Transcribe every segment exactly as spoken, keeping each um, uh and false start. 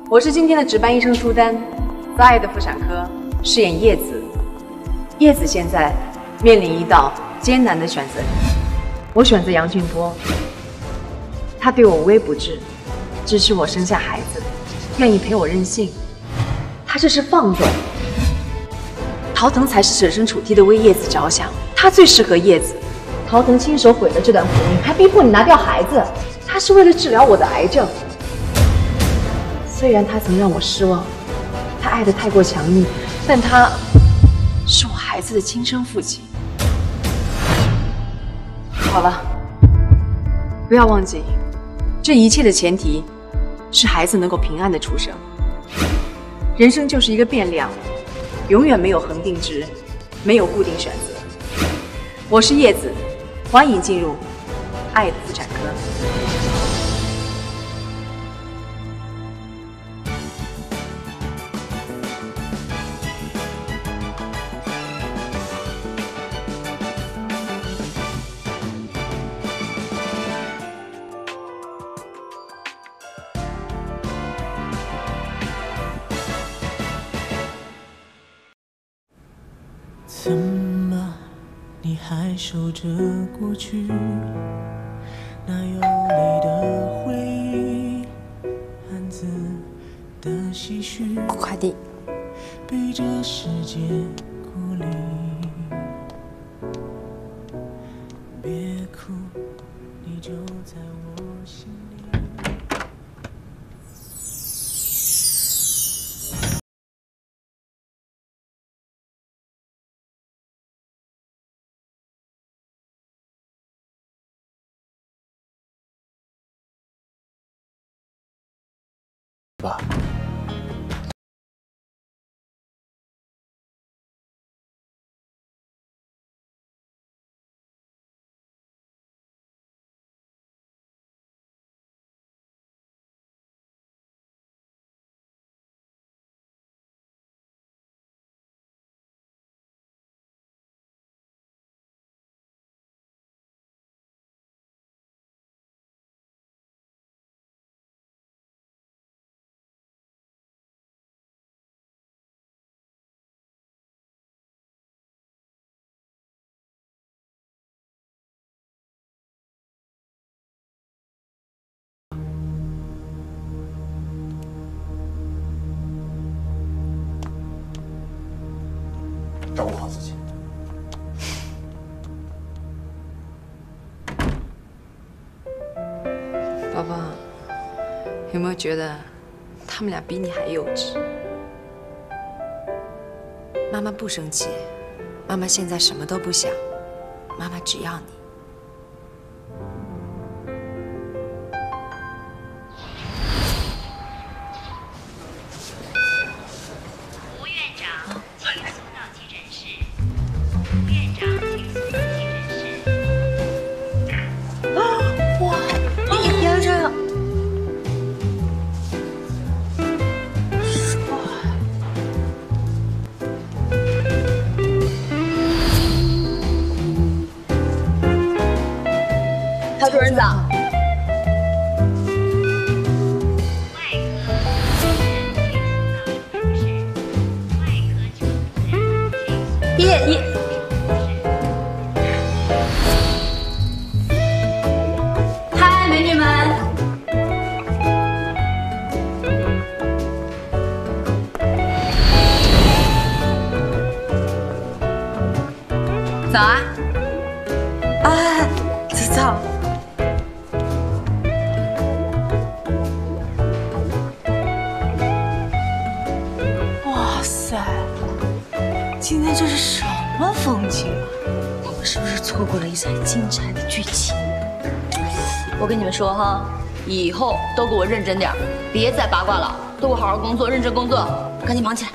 我是今天的值班医生朱丹，在爱的妇产科饰演叶子。叶子现在面临一道艰难的选择，我选择杨俊波。他对我无微不至，支持我生下孩子，愿意陪我任性。他这是放纵。陶腾才是设身处地的为叶子着想，他最适合叶子。陶腾亲手毁了这段婚姻，还逼迫你拿掉孩子，他是为了治疗我的癌症。虽然他曾让我失望，他爱得太过强硬，但他是我孩子的亲生父亲。好了，不要忘记，这一切的前提是孩子能够平安的出生。人生就是一个变量，永远没有恒定值，没有固定选择。我是叶子，欢迎进入爱的妇产科。 怎么你还守着过去那有泪的回忆，暗自的唏嘘， 快递被这世界孤立。别哭，你就在我心里。吧。照顾好自己。 宝宝，有没有觉得他们俩比你还幼稚？妈妈不生气，妈妈现在什么都不想，妈妈只要你。 吴院长，请速到急诊室。吴院长，请速到急诊室。 啊！哇，你别这样。陶主任早。叶叶。嗨，美女们。早啊。啊，早。哇塞，今天这是什么风景啊？我们是不是错过了一场精彩的剧情？ 我跟你们说哈，以后都给我认真点，别再八卦了，都给我好好工作，认真工作，赶紧忙起来。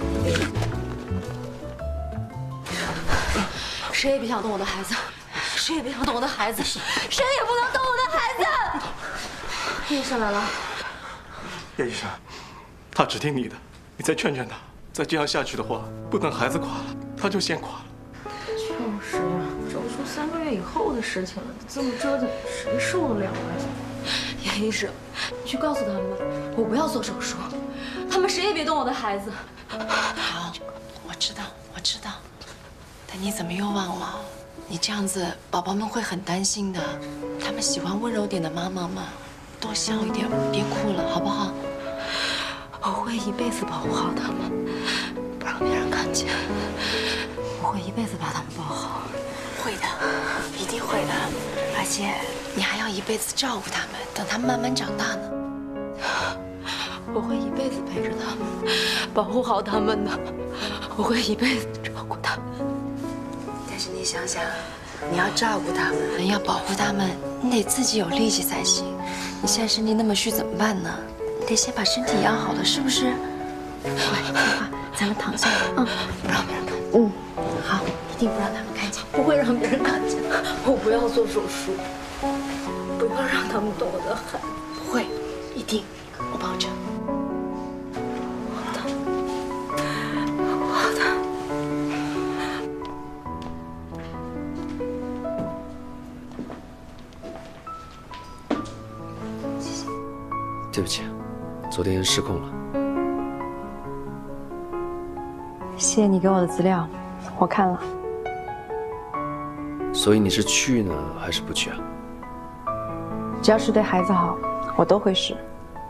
谁也别想动我的孩子，谁也别想动我的孩子，谁也不能动我的孩子。叶医生来了。 叶医生，他只听你的，你再劝劝他。再这样下去的话，不等孩子垮了，他就先垮了。 就是呀，手术三个月以后的事情了，这么折腾，谁受得了啊？ 叶医生，你去告诉他们吧，我不要做手术， 他们谁也别动我的孩子。 好，我知道，我知道。但你怎么又忘了？你这样子，宝宝们会很担心的。他们喜欢温柔点的妈妈嘛，多笑一点，别哭了，好不好？ 我会一辈子保护好他们，不让别人看见。我会一辈子把他们抱好。 会的，一定会的。而且你还要一辈子照顾他们，等他们慢慢长大呢。 我会一辈子陪着他们，保护好他们的。我会一辈子照顾他们。 但是你想想，你要照顾他们，要保护他们，你得自己有力气才行。你现在身体那么虚，怎么办呢？你得先把身体养好了，是不是？乖，听话，咱们躺下，嗯，不让别人看见。嗯，好，一定不让他们看见， 不会让别人看见。我不要做手术，不要让他们动我的孩子。 不会，一定，我保证。 好的，好的。 对不起，昨天失控了。 谢谢你给我的资料，我看了。 所以你是去呢，还是不去啊？ 只要是对孩子好，我都会试。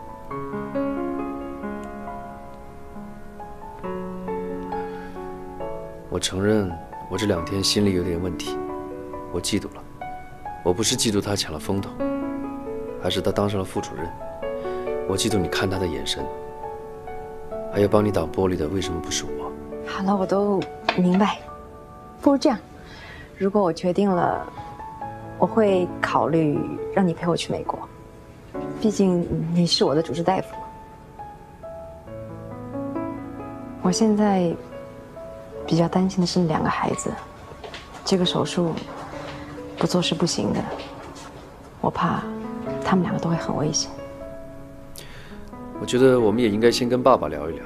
我承认，我这两天心里有点问题，我嫉妒了。我不是嫉妒他抢了风头，还是他当上了副主任。我嫉妒你看他的眼神，还有帮你挡玻璃的为什么不是我？ 好了，我都明白。不如这样，如果我决定了，我会考虑让你陪我去美国。毕竟你是我的主治大夫嘛。我现在比较担心的是那两个孩子，这个手术不做是不行的，我怕他们两个都会很危险。 我觉得我们也应该先跟爸爸聊一聊。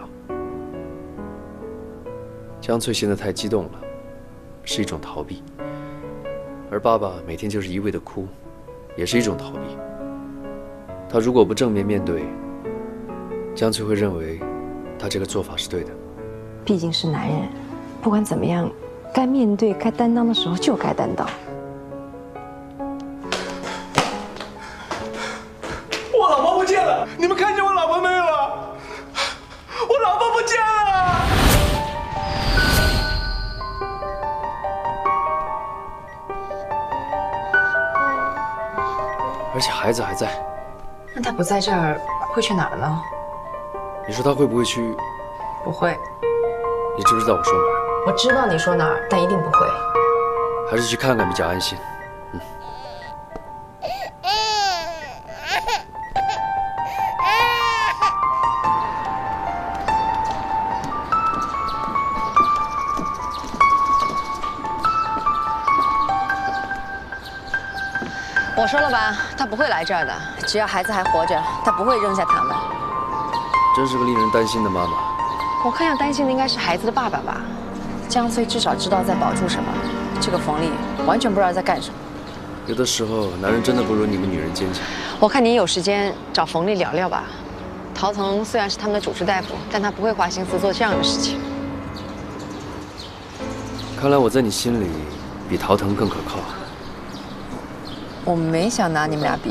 江翠现在太激动了，是一种逃避，而爸爸每天就是一味的哭，也是一种逃避。他如果不正面面对，江翠会认为他这个做法是对的。 毕竟是男人，不管怎么样，该面对、该担当的时候就该担当。 我老婆不见了！你们看见我老婆没有啊？我老婆不见了！ 而且孩子还在。 那他不在这儿，会去哪儿呢？ 你说他会不会去？ 不会。 你知不知道我说哪儿？ 我知道你说哪儿，但一定不会。 还是去看看比较安心。嗯。 我说了吧，他不会来这儿的。只要孩子还活着，他不会扔下他们。 真是个令人担心的妈妈。 我看要担心的应该是孩子的爸爸吧。江翠至少知道在保住什么，这个冯丽完全不知道在干什么。 有的时候，男人真的不如你们女人坚强。 我看你有时间找冯丽聊聊吧。陶腾虽然是他们的主治大夫，但他不会花心思做这样的事情。 看来我在你心里比陶腾更可靠。 我没想拿你们俩比。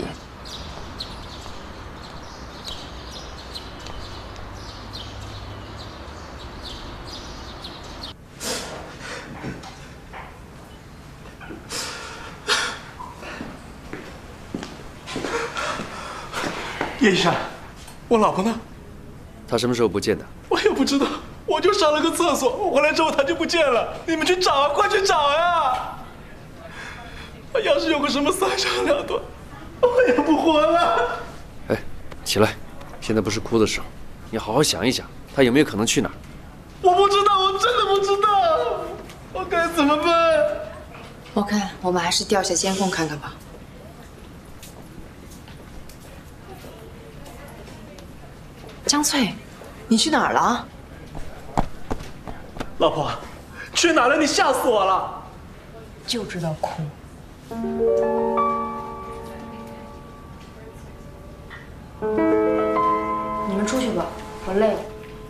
叶医生，我老婆呢？ 她什么时候不见的？ 我也不知道，我就上了个厕所，我回来之后她就不见了。你们去找啊，快去找呀！要是有个什么三长两短，我也不活了。 哎，起来，现在不是哭的时候，你好好想一想，他有没有可能去哪儿？ 我不知道，我真的不知道，我该怎么办？ 我看我们还是调下监控看看吧。江翠，你去哪儿了？ 老婆，去哪儿了？你吓死我了！ 就知道哭。 你们出去吧， 我累了。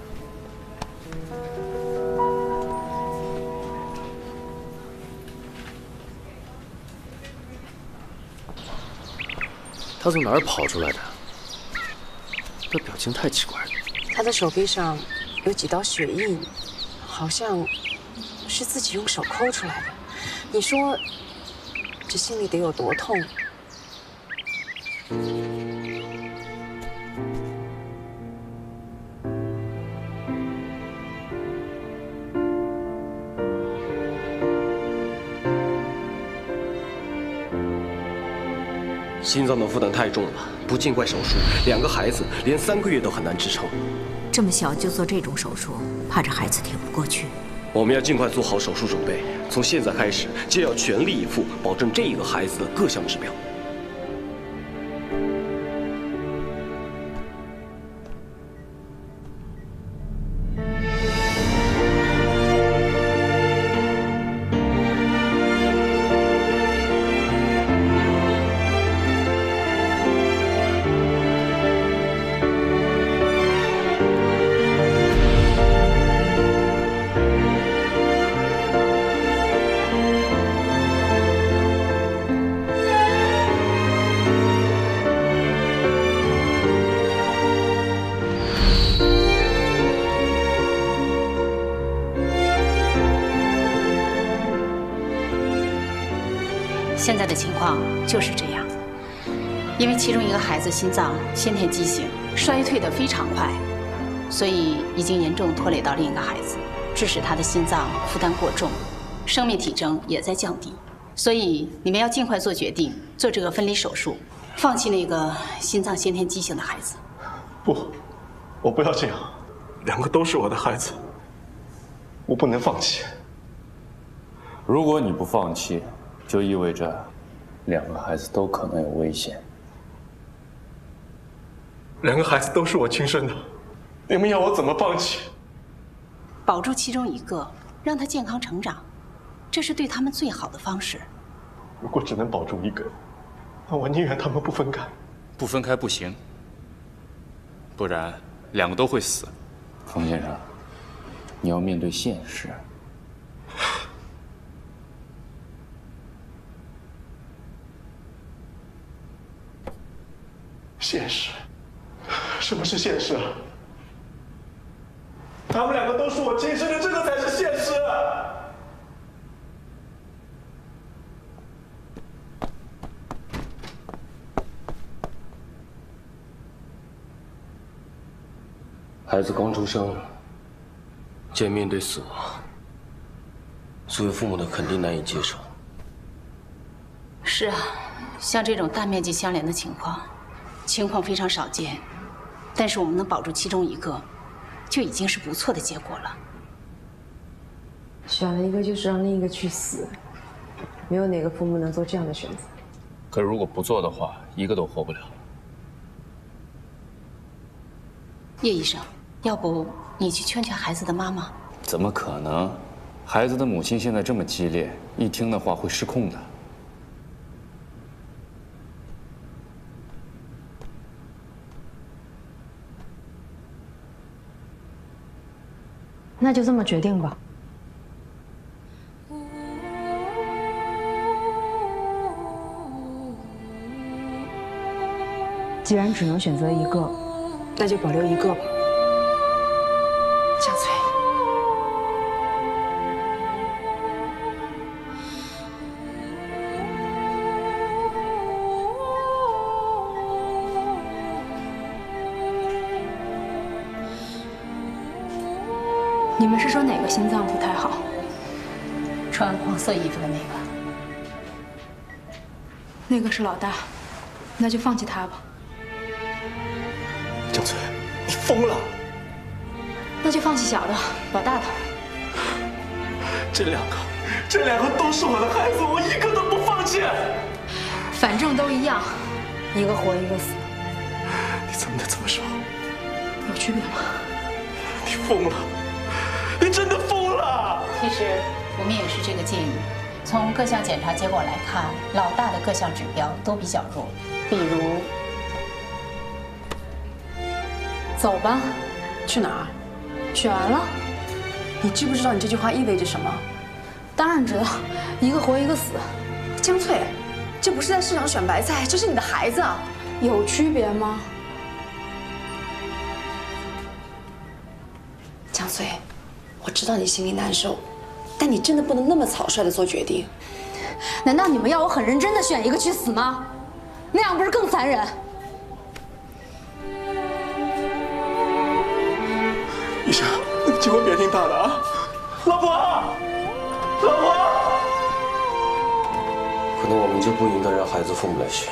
他从哪儿跑出来的？这表情太奇怪了。 他的手臂上有几道血印，好像是自己用手抠出来的。你说，这心里得有多痛？ 心脏的负担太重了，不尽快手术，两个孩子连三个月都很难支撑。 这么小就做这种手术，怕这孩子挺不过去。 我们要尽快做好手术准备，从现在开始就要全力以赴，保证这个孩子的各项指标。 现在的情况就是这样，因为其中一个孩子心脏先天畸形，衰退得非常快，所以已经严重拖累到另一个孩子，致使他的心脏负担过重，生命体征也在降低。所以你们要尽快做决定，做这个分离手术，放弃那个心脏先天畸形的孩子。 不，我不要这样，两个都是我的孩子，我不能放弃。 如果你不放弃，就意味着两个孩子都可能有危险。 两个孩子都是我亲生的，你们要我怎么放弃？ 保住其中一个，让他健康成长，这是对他们最好的方式。 如果只能保住一个，那我宁愿他们不分开。 不分开不行，不然两个都会死。冯先生，你要面对现实。 现实？什么是现实啊？他们两个都是我亲生的，这个才是现实。 孩子刚出生，见面对死亡，作为父母的肯定难以接受。 是啊，像这种大面积相连的情况，情况非常少见，但是我们能保住其中一个，就已经是不错的结果了。 选了一个就是让另一个去死，没有哪个父母能做这样的选择。 可如果不做的话，一个都活不了。 叶医生，要不你去劝劝孩子的妈妈？ 怎么可能？孩子的母亲现在这么激烈，一听的话会失控的。 那就这么决定吧。既然只能选择一个，那就保留一个吧。江翠， 你们是说哪个心脏不太好？ 穿黄色衣服的那个。 那个是老大，那就放弃他吧。 江翠，你疯了！ 那就放弃小的，保大的。 这两个，这两个都是我的孩子，我一个都不放弃。 反正都一样，一个活一个死。 你怎么能这么说？ 有区别吗？ 你疯了！你真的疯了！ 其实我们也是这个建议。从各项检查结果来看，老大的各项指标都比较弱，比如， 走吧， 去哪儿？选完了。你知不知道你这句话意味着什么？ 当然知道，一个活一个死。 江翠，这不是在市场选白菜，这是你的孩子， 有区别吗？ 江翠，我知道你心里难受，但你真的不能那么草率的做决定。 难道你们要我很认真的选一个去死吗？那样不是更残忍？ 医生，你千万别听他的啊！老婆，老婆。 可能我们就不应该让孩子父母来选。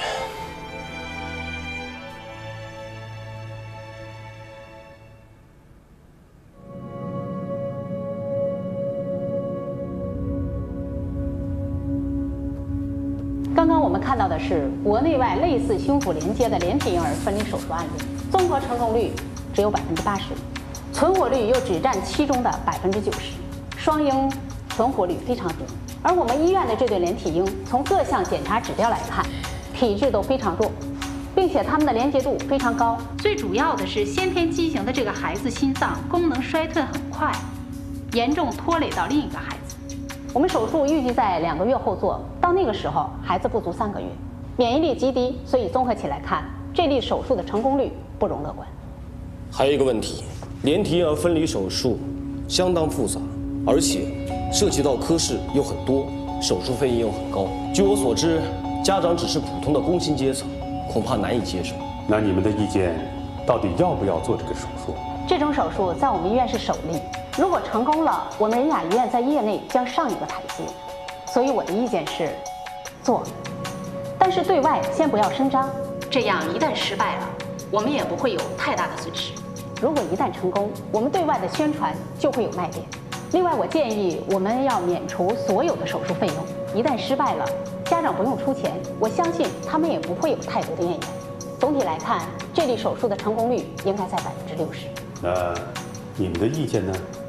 刚刚我们看到的是国内外类似胸腹连接的连体婴儿分离手术案例，综合成功率只有百分之八十，存活率又只占其中的百分之九十，双婴存活率非常低。而我们医院的这对连体婴，从各项检查指标来看，体质都非常弱，并且他们的连接度非常高。最主要的是先天畸形的这个孩子心脏功能衰退很快，严重拖累到另一个孩子。我们手术预计在两个月后做，到那个时候孩子不足三个月，免疫力极低，所以综合起来看，这例手术的成功率不容乐观。 还有一个问题，连体婴儿分离手术相当复杂，而且涉及到科室又很多，手术费用很高。据我所知，家长只是普通的工薪阶层，恐怕难以接受。 那你们的意见到底要不要做这个手术？ 这种手术在我们医院是首例，如果成功了，我们人雅医院在业内将上一个台阶。所以我的意见是，做，但是对外先不要声张，这样一旦失败了，我们也不会有太大的损失。如果一旦成功，我们对外的宣传就会有卖点。另外，我建议我们要免除所有的手术费用。一旦失败了，家长不用出钱，我相信他们也不会有太多的怨言。总体来看，这例手术的成功率应该在百分之六十。 那你们的意见呢？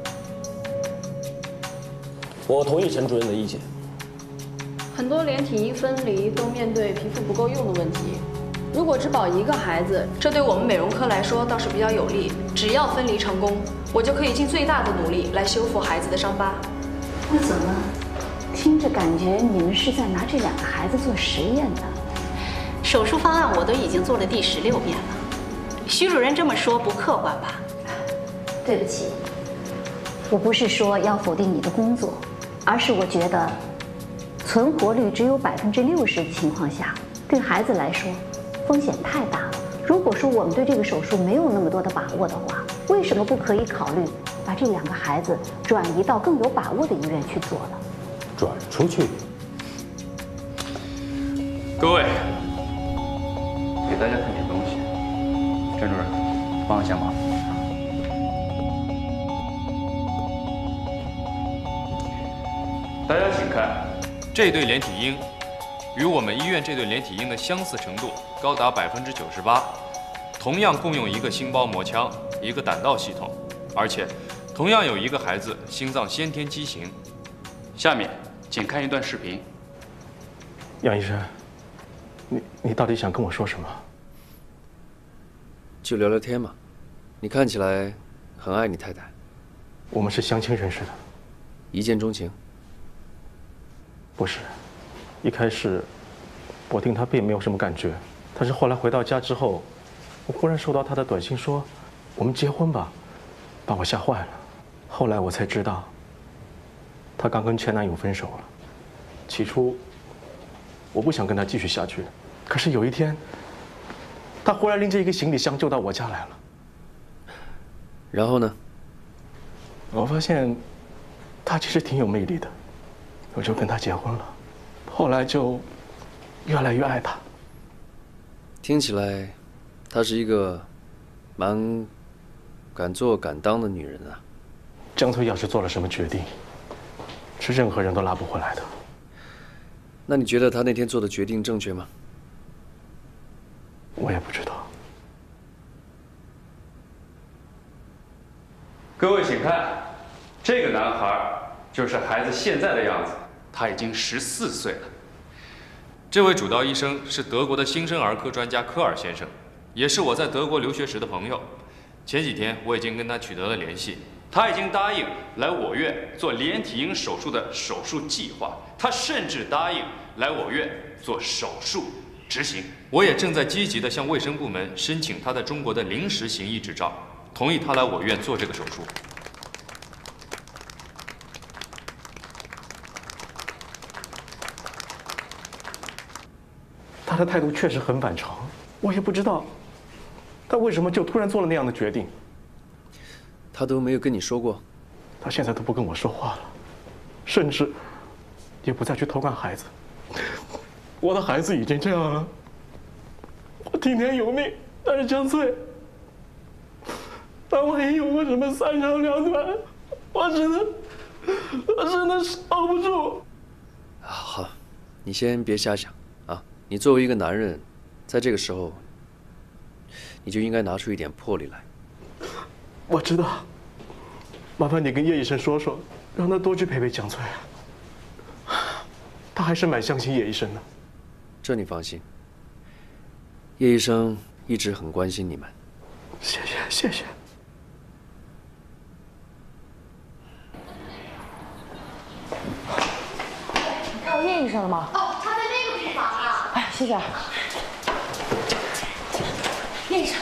我同意陈主任的意见。 很多连体婴分离都面对皮肤不够用的问题。如果只保一个孩子，这对我们美容科来说倒是比较有利。只要分离成功，我就可以尽最大的努力来修复孩子的伤疤。 那怎么听着感觉你们是在拿这两个孩子做实验呢？手术方案我都已经做了第十六遍了。徐主任这么说不客观吧？ 对不起，我不是说要否定你的工作，而是我觉得存活率只有百分之六十的情况下，对孩子来说风险太大了。如果说我们对这个手术没有那么多的把握的话，为什么不可以考虑把这两个孩子转移到更有把握的医院去做了？ 转出去？ 各位，给大家看点东西。郑主任，帮我下忙。大家请看，这对连体婴与我们医院这对连体婴的相似程度高达百分之九十八，同样共用一个心包膜腔、一个胆道系统，而且同样有一个孩子心脏先天畸形。下面请看一段视频。 杨医生，你你到底想跟我说什么？ 就聊聊天嘛。你看起来很爱你太太。 我们是相亲认识的。 一见钟情？ 不是，一开始我听他并没有什么感觉，但是后来回到家之后，我忽然收到他的短信说我们结婚吧，把我吓坏了。后来我才知道，她刚跟前男友分手了。起初我不想跟他继续下去，可是有一天，他忽然拎着一个行李箱就到我家来了。 然后呢？ 我发现他其实挺有魅力的，我就跟他结婚了。后来就越来越爱他。 听起来，她是一个蛮敢做敢当的女人啊。 江翠要是做了什么决定，是任何人都拉不回来的。 那你觉得她那天做的决定正确吗？ 我也不知道。 各位请看，这个男孩就是孩子现在的样子，他已经十四岁了。这位主刀医生是德国的新生儿科专家科尔先生，也是我在德国留学时的朋友。 前几天我已经跟他取得了联系，他已经答应来我院做连体婴手术的手术计划，他甚至答应来我院做手术执行。我也正在积极地向卫生部门申请他在中国的临时行医执照，同意他来我院做这个手术。 他的态度确实很反常，我也不知道他为什么就突然做了那样的决定。 他都没有跟你说过？ 他现在都不跟我说话了，甚至也不再去偷看孩子。我的孩子已经这样了，我听天由命，但是江翠，他万一有个什么三长两短，我真的，我真的受不住。 好，你先别瞎想。 你作为一个男人，在这个时候，你就应该拿出一点魄力来。 我知道，麻烦你跟叶医生说说，让他多去陪陪江翠。他还是蛮相信叶医生的。 这你放心，叶医生一直很关心你们。 谢谢，谢谢。 看到叶医生了吗？ 哦，他在那个病房啊。 哎，谢谢。 叶医生，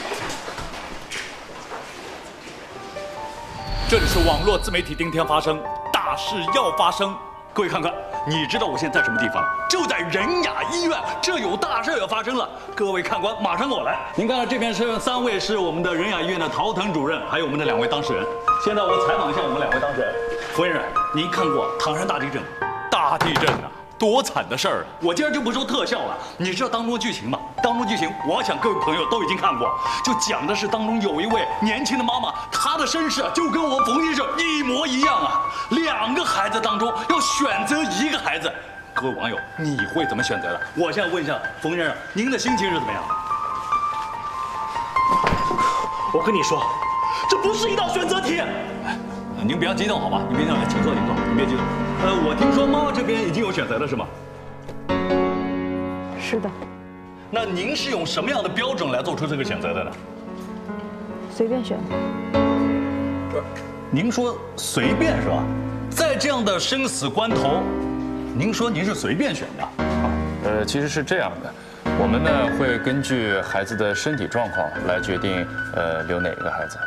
这里是网络自媒体今天发生，大事要发生。各位看看，你知道我现在在什么地方？就在仁雅医院，这有大事要发生了。各位看官，马上跟我来。您看看这边是三位是我们的仁雅医院的陶腾主任，还有我们的两位当事人。现在我采访一下我们两位当事人。夫人，您看过唐山大地震吗？大地震啊！ 多惨的事儿啊！我今儿就不说特效了，你知道当中剧情吗？当中剧情，我想各位朋友都已经看过，就讲的是当中有一位年轻的妈妈，她的身世就跟我冯先生一模一样啊。两个孩子当中要选择一个孩子，各位网友，你会怎么选择的？我现在问一下冯先生，您的心情是怎么样？ 我跟你说，这不是一道选择题。 您不要激动好吧？您别激动，请坐，请坐，您别激动。呃，我听说妈妈这边已经有选择了，是吗？ 是的。 那您是用什么样的标准来做出这个选择的呢？ 随便选。 不是，您说随便是吧？在这样的生死关头，您说您是随便选的？ 呃，其实是这样的，我们呢会根据孩子的身体状况来决定，呃，留哪一个孩子。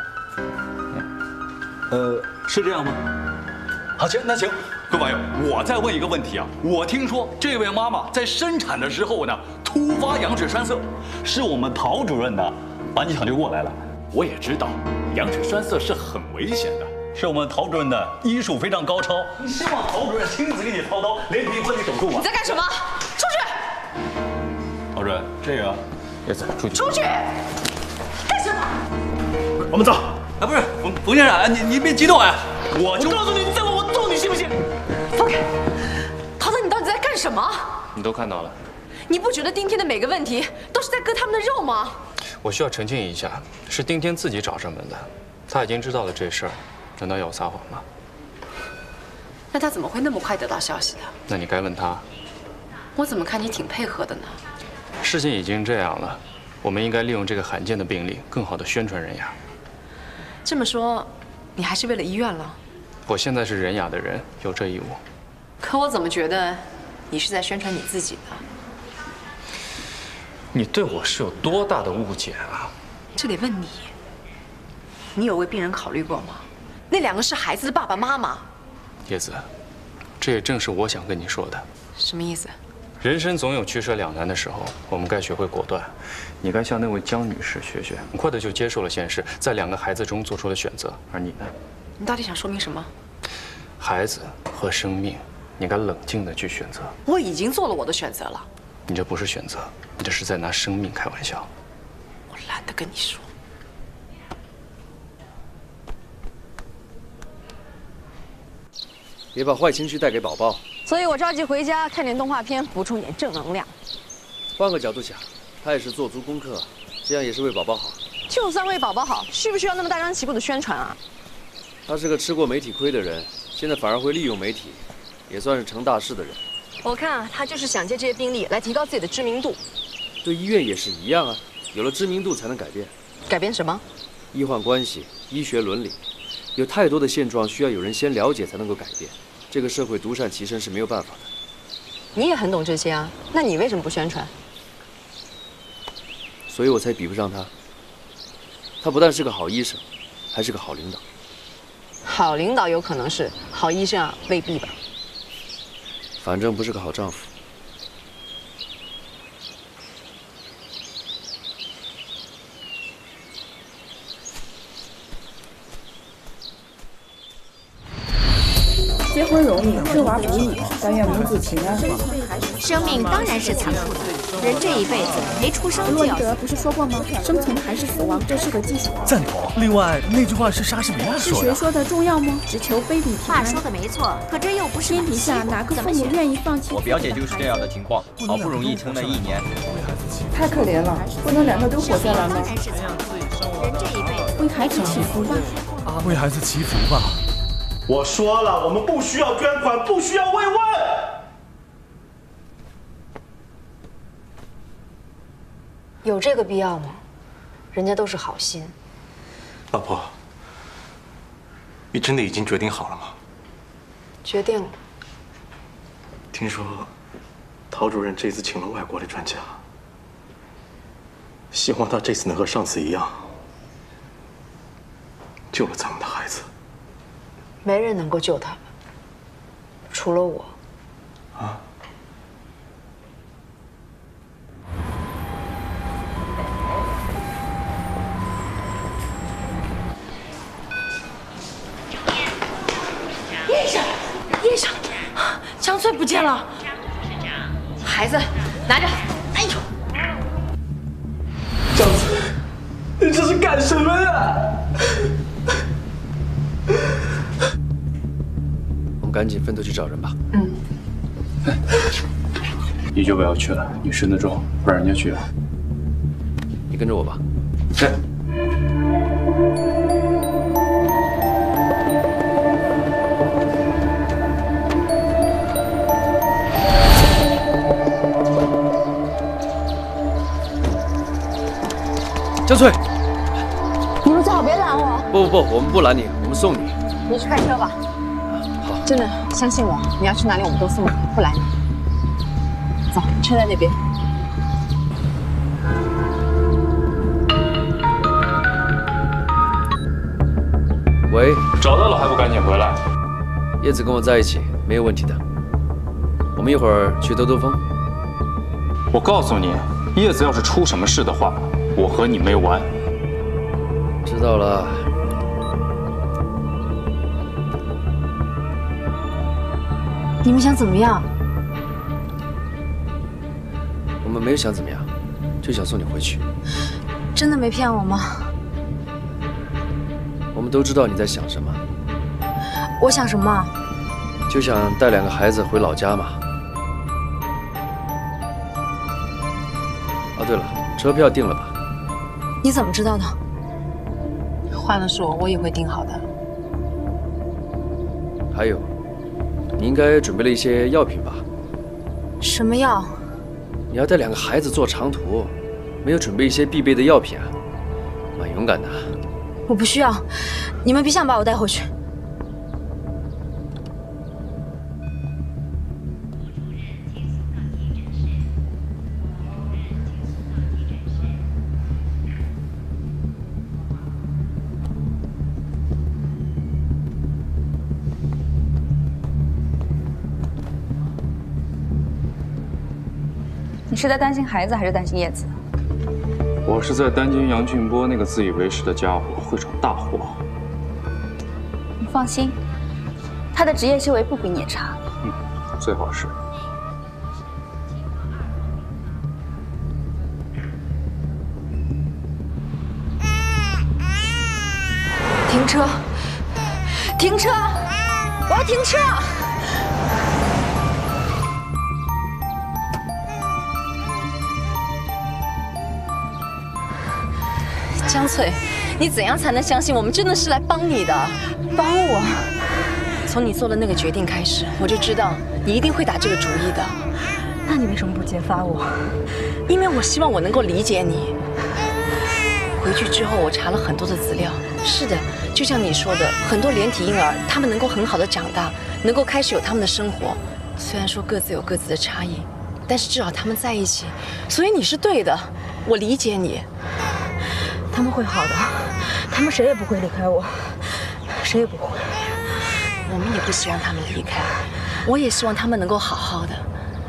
呃，是这样吗？好，行，那行，各位网友，我再问一个问题啊。我听说这位妈妈在生产的时候呢，突发羊水栓塞，是我们陶主任呢把你抢救过来了。我也知道羊水栓塞是很危险的，是我们陶主任的医术非常高超。你希望陶主任亲自给你操刀连皮分离手术吗？ 你在干什么？出去！ 陶主任，这个，叶子出去。 出去！干什么？ 我们走。 啊，不是冯冯先生，你你别激动啊！我就我告诉你，你再问我揍你，信不信？放开！陶腾，你到底在干什么？ 你都看到了。 你不觉得丁天的每个问题都是在割他们的肉吗？ 我需要澄清一下，是丁天自己找上门的，他已经知道了这事儿，难道要我撒谎吗？ 那他怎么会那么快得到消息的？ 那你该问他。 我怎么看你挺配合的呢？ 事情已经这样了，我们应该利用这个罕见的病例，更好的宣传仁雅。 这么说，你还是为了医院了？ 我现在是仁雅的人，有这义务。 可我怎么觉得你是在宣传你自己呢？ 你对我是有多大的误解啊？ 这得问你。你有为病人考虑过吗？那两个是孩子的爸爸妈妈。 叶子，这也正是我想跟你说的。 什么意思？ 人生总有取舍两难的时候，我们该学会果断。你该向那位江女士学学，很快的就接受了现实，在两个孩子中做出了选择。而你呢？ 你到底想说明什么？ 孩子和生命，你该冷静的去选择。 我已经做了我的选择了。 你这不是选择，你这是在拿生命开玩笑。 我懒得跟你说。 别把坏情绪带给宝宝。 所以我着急回家看点动画片，补充点正能量。 换个角度想，他也是做足功课，这样也是为宝宝好。 就算为宝宝好，需不需要那么大张旗鼓的宣传啊？ 他是个吃过媒体亏的人，现在反而会利用媒体，也算是成大事的人。 我看啊，他就是想借这些病例来提高自己的知名度。 对医院也是一样啊，有了知名度才能改变。 改变什么？ 医患关系、医学伦理，有太多的现状需要有人先了解才能够改变。这个社会独善其身是没有办法的。 你也很懂这些啊，那你为什么不宣传？ 所以我才比不上他。他不但是个好医生，还是个好领导。 好领导有可能是，好医生啊未必吧。 反正不是个好丈夫。 结婚容易，生娃不易，但愿母子平安。 生命当然是残酷的，人这一辈子没出生就要死。 洛伊德不是说过吗？生存还是死亡，这是个技术。 赞同。另外，那句话是莎士比亚说的。 是谁说的重要吗？只求 baby 平安。 话说的没错，可这又不是天底下哪个父母愿意放弃？ 我表姐就是这样的情况，好不容易撑了一年， 太可怜了，不能两个都活下来吗？ 当然是残酷的，人这一辈子为孩子祈福吧。 为孩子祈福吧。 我说了，我们不需要捐款，不需要慰问。 有这个必要吗？人家都是好心。 老婆，你真的已经决定好了吗？ 决定了。 听说陶主任这次请了外国的专家，希望他这次能和上次一样，救了咱们的孩子。 没人能够救他们，除了我。 啊！ 叶医生，叶医生，江翠不见了。 孩子，拿着。哎呦！ 江翠，你这是干什么呀？ 我们赶紧分头去找人吧。 嗯。 你就不要去了，你身子重，不让人家去。 你跟着我吧。 是。 江翠， 你们最好别拦我。 不不不，我们不拦你，我们送你。 你去开车吧。 真的，相信我，你要去哪里我们都送你，不拦你。走，车在那边。 喂， 找到了还不赶紧回来？ 叶子跟我在一起，没有问题的。我们一会儿去兜兜风。 我告诉你，叶子要是出什么事的话，我和你没完。 知道了。 你们想怎么样？ 我们没有想怎么样，就想送你回去。 真的没骗我吗？ 我们都知道你在想什么。 我想什么？ 就想带两个孩子回老家嘛。哦，对了，车票订了吧？ 你怎么知道的？换了是我，我也会订好的。 还有。 你应该准备了一些药品吧？ 什么药？ 你要带两个孩子坐长途，没有准备一些必备的药品啊？蛮勇敢的。 我不需要，你们别想把我带回去。 你是在担心孩子，还是担心叶子？ 我是在担心杨俊波那个自以为是的家伙会闯大祸。 你放心，他的职业修为不比你也差。 嗯，最好是。 停车！停车！我要停车！ 江翠，你怎样才能相信我们真的是来帮你的？帮我？从你做了那个决定开始，我就知道你一定会打这个主意的。 那你为什么不揭发我？ 因为我希望我能够理解你。 回去之后，我查了很多的资料。是的，就像你说的，很多连体婴儿，他们能够很好的长大，能够开始有他们的生活。虽然说各自有各自的差异，但是至少他们在一起。所以你是对的，我理解你。 他们会好的，他们谁也不会离开我，谁也不会。 我们也不希望他们离开，我也希望他们能够好好的。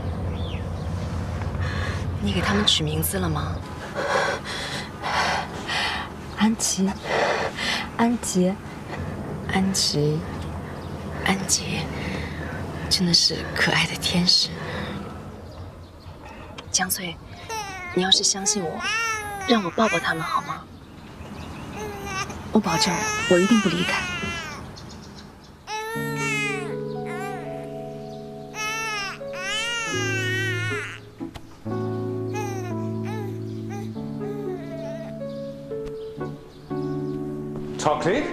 你给他们取名字了吗？ 安琪，安杰， 安琪，安杰，真的是可爱的天使。江翠，你要是相信我，让我抱抱他们好吗？我保证，我一定不离开。 Chocolate?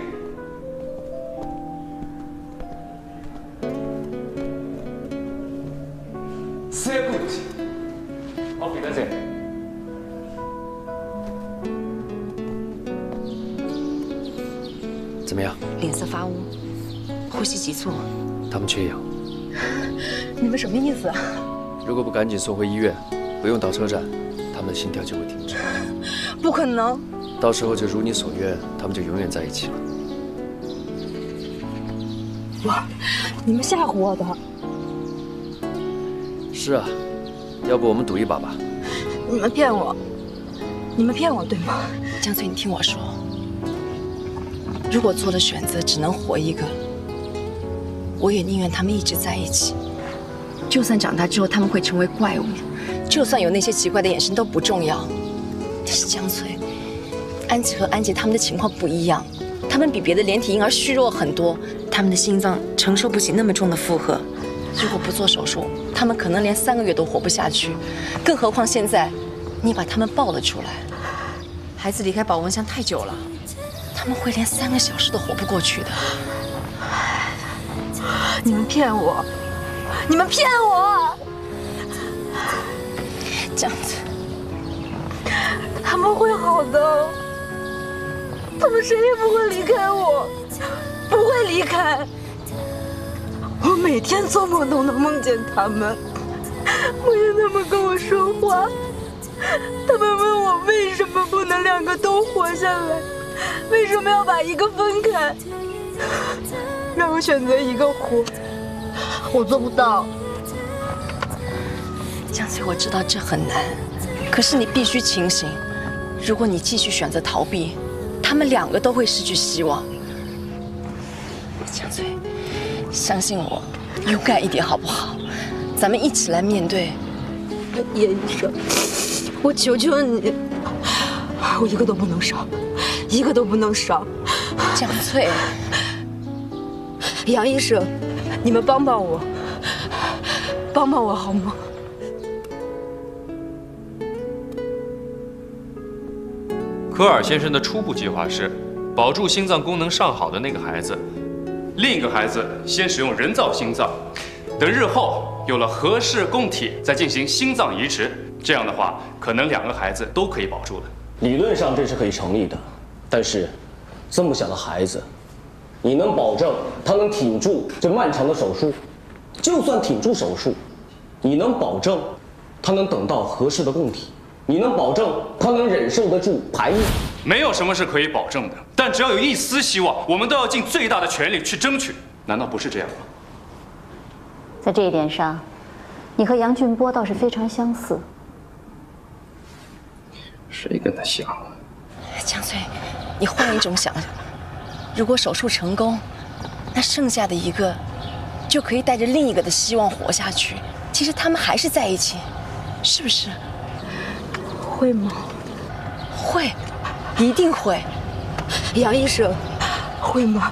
Sehr gut. Auf Wiedersehen. 怎么样？ 脸色发乌，呼吸急促。 他们缺氧。 你们什么意思啊？ 如果不赶紧送回医院，不用到车站，他们的心跳就会停止。 不可能。 到时候就如你所愿，他们就永远在一起了。 我，你们吓唬我的。 是啊，要不我们赌一把吧？ 你们骗我，你们骗我对吗？ 江翠，你听我说，如果做的选择只能活一个，我也宁愿他们一直在一起。就算长大之后他们会成为怪物，就算有那些奇怪的眼神都不重要。但是江翠，安琪和安杰他们的情况不一样，他们比别的连体婴儿虚弱很多，他们的心脏承受不起那么重的负荷。如果不做手术，他们可能连三个月都活不下去。更何况现在，你把他们抱了出来，孩子离开保温箱太久了，他们会连三个小时都活不过去的。 你们骗我，你们骗我！ 这样子， 他们会好的，他们谁也不会离开我，不会离开。我每天做梦都能梦见他们，梦见他们跟我说话，他们问我为什么不能两个都活下来，为什么要把一个分开，让我选择一个活，我做不到。 江翠，我知道这很难，可是你必须清醒。如果你继续选择逃避，他们两个都会失去希望。江翠，相信我，勇敢一点好不好？咱们一起来面对。 叶医生，我求求你，我一个都不能少，一个都不能少。 江翠， 杨医生，你们帮帮我，帮帮我好吗？ 科尔先生的初步计划是保住心脏功能尚好的那个孩子，另一个孩子先使用人造心脏，等日后有了合适供体再进行心脏移植。这样的话，可能两个孩子都可以保住了。 理论上这是可以成立的，但是这么小的孩子，你能保证他能挺住这漫长的手术？就算挺住手术，你能保证他能等到合适的供体？你能保证他能忍受得住排异？ 没有什么是可以保证的，但只要有一丝希望，我们都要尽最大的全力去争取。难道不是这样吗？ 在这一点上，你和杨俊波倒是非常相似。 谁跟他像啊？ 江翠，你换一种想法，如果手术成功，那剩下的一个就可以带着另一个的希望活下去。其实他们还是在一起，是不是？ 会吗？ 会，一定会。 杨医生，会吗？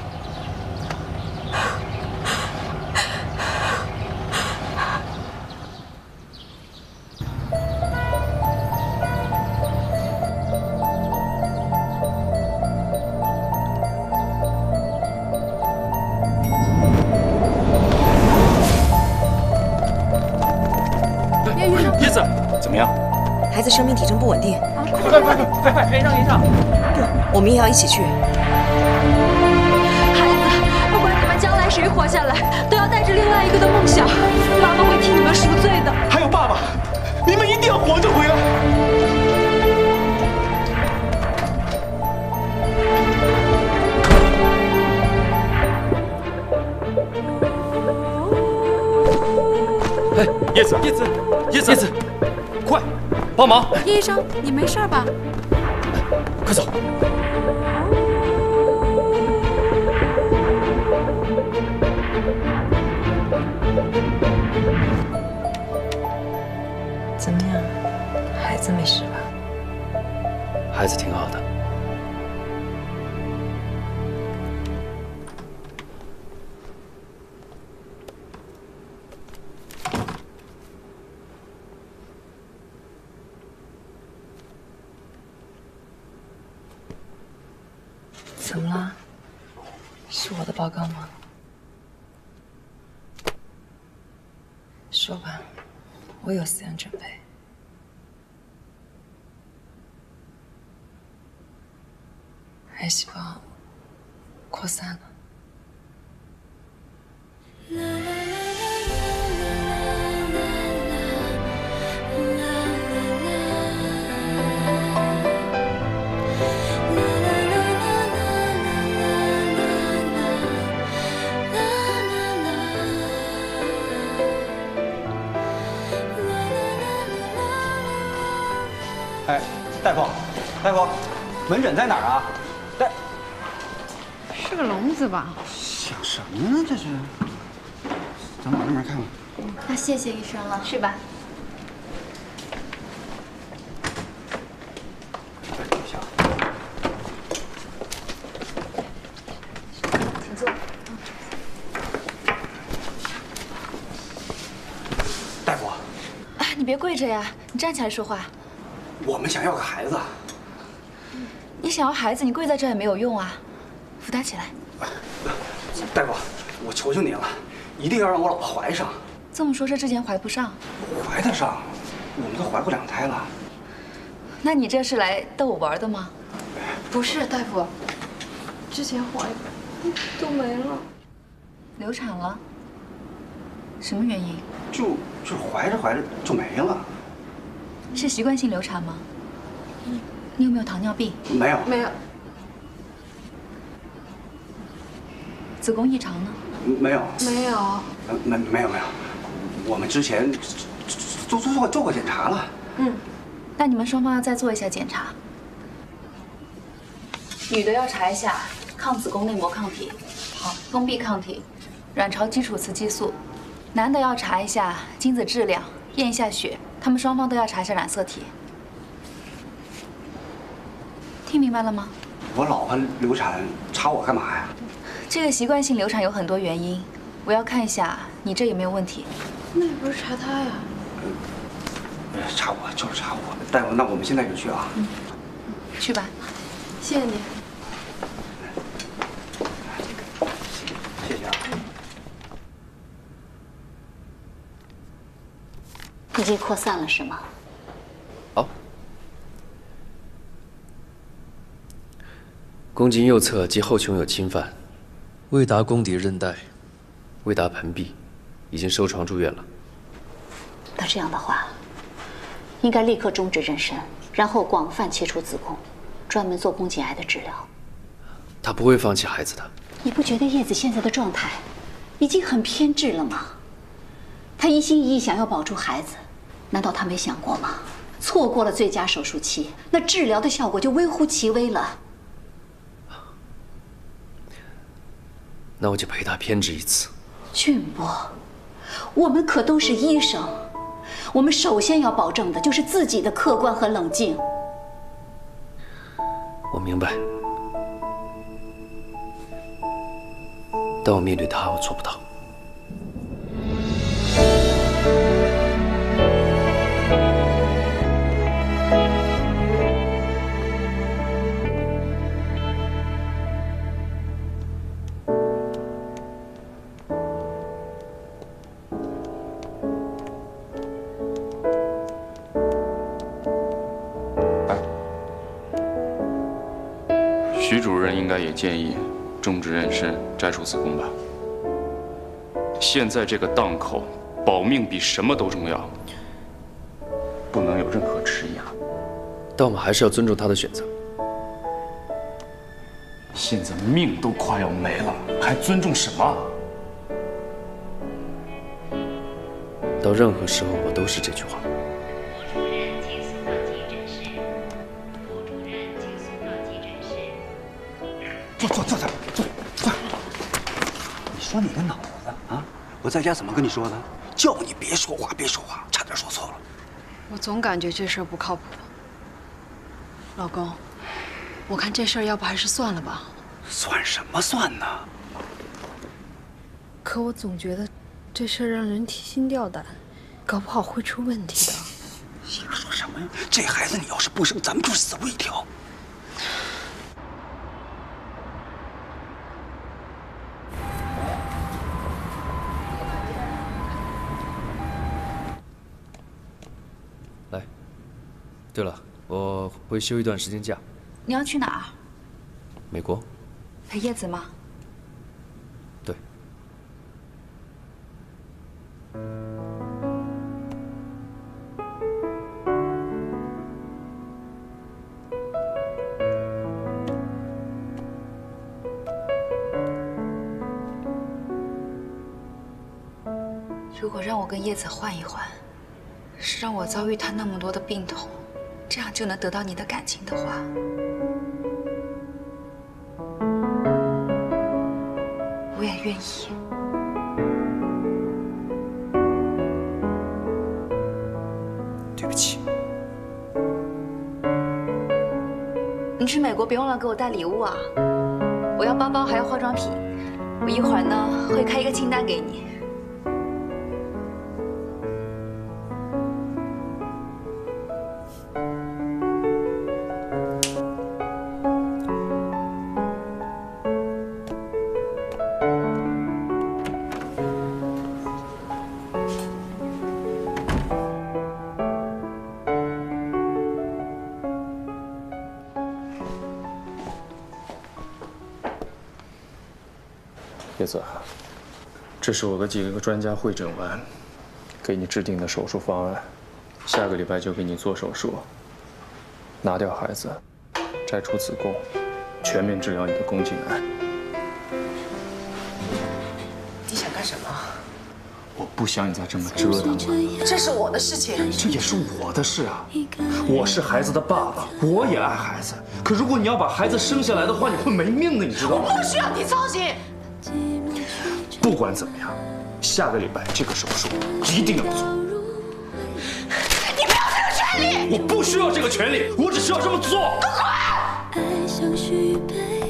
叶子，怎么样？ 孩子生命体征不稳定。 快快快快快，连上连上！ 我们也要一起去。 孩子，不管你们将来谁活下来，都要带着另外一个的梦想。妈妈会替你们赎罪的。 还有爸爸，你们一定要活着回来。 哎，叶子，叶子，叶子，叶子，快，帮忙！ 叶医生，你没事吧？ 快走！ 怎么样，孩子没事吧？ 孩子挺好的。 怎么了？是我的报告吗？说吧，我有思想准备。癌细胞扩散了。 哎，大夫，大夫，门诊在哪儿啊？大， 是个聋子吧？ 想什么呢？这是，咱往那边看看。 那谢谢医生了，是吧？ 请坐。 大夫， 啊，你别跪着呀，你站起来说话。 我们想要个孩子。 你想要孩子，你跪在这也没有用啊，扶他起来。 大夫，我求求你了，一定要让我老婆怀上。 这么说，这之前怀不上？ 怀得上，我们都怀过两胎了。 那你这是来逗我玩的吗？ 不是，大夫，之前怀都没了， 流产了。什么原因？ 就就怀着怀着就没了。 是习惯性流产吗？你有没有糖尿病？ 没有， 没有。 子宫异常呢？ 没有， 没有。 呃没没有没有，我们之前做做做做过检查了。 嗯，那你们双方要再做一下检查。女的要查一下抗子宫内膜抗体、好封闭抗体、卵巢基础雌激素；男的要查一下精子质量，验一下血。他们双方都要查一下染色体。听明白了吗？ 我老婆流产，查我干嘛呀？ 这个习惯性流产有很多原因，我要看一下你这有没有问题。 那也不是查他呀。 呃，查我就是查我。大夫，那我们现在就去啊。 嗯，去吧。 谢谢你。 谢谢啊。 已经扩散了是吗？ 好。宫颈右侧及后穹有侵犯，未达宫底韧带，未达盆壁，已经收床住院了。 那这样的话，应该立刻终止妊娠，然后广泛切除子宫，专门做宫颈癌的治疗。 他不会放弃孩子的。 你不觉得叶子现在的状态已经很偏执了吗？他一心一意想要保住孩子，难道他没想过吗？错过了最佳手术期，那治疗的效果就微乎其微了。 那我就陪他偏执一次。 俊博，我们可都是医生，我们首先要保证的就是自己的客观和冷静。 我明白，但我面对他，我做不到。 徐主任应该也建议终止妊娠，摘除子宫吧。现在这个档口，保命比什么都重要，不能有任何迟疑啊！ 但我们还是要尊重他的选择。 现在命都快要没了，还尊重什么？ 到任何时候，我都是这句话。 坐坐坐坐坐坐。你说你个脑子啊！我在家怎么跟你说的？叫你别说话，别说话，差点说错了。 我总感觉这事儿不靠谱。老公，我看这事儿要不还是算了吧。 算什么算呢？ 可我总觉得这事儿让人提心吊胆，搞不好会出问题的。 媳妇说什么呀？这孩子你要是不生，咱们就死路一条。 对了，我会休一段时间假。 你要去哪儿？ 美国。 陪叶子吗？ 对。 如果让我跟叶子换一换，是让我遭遇他那么多的病痛。 这样就能得到你的感情的话，我也愿意。 对不起。 你去美国别忘了给我带礼物啊！我要包包，还要化妆品。我一会儿呢会开一个清单给你。 叶子，这是我和几个专家会诊完，给你制定的手术方案，下个礼拜就给你做手术，拿掉孩子，摘除子宫，全面治疗你的宫颈癌。 你想干什么？ 我不想你再这么折腾了。 这是我的事情， 这也是我的事啊！我是孩子的爸爸，我也爱孩子。可如果你要把孩子生下来的话，你会没命的，你知道吗？ 我不需要你操心。 不管怎么样，下个礼拜这个手术一定要做。 你没有这个权利！ 我不需要这个权利，我只需要这么做。 滚！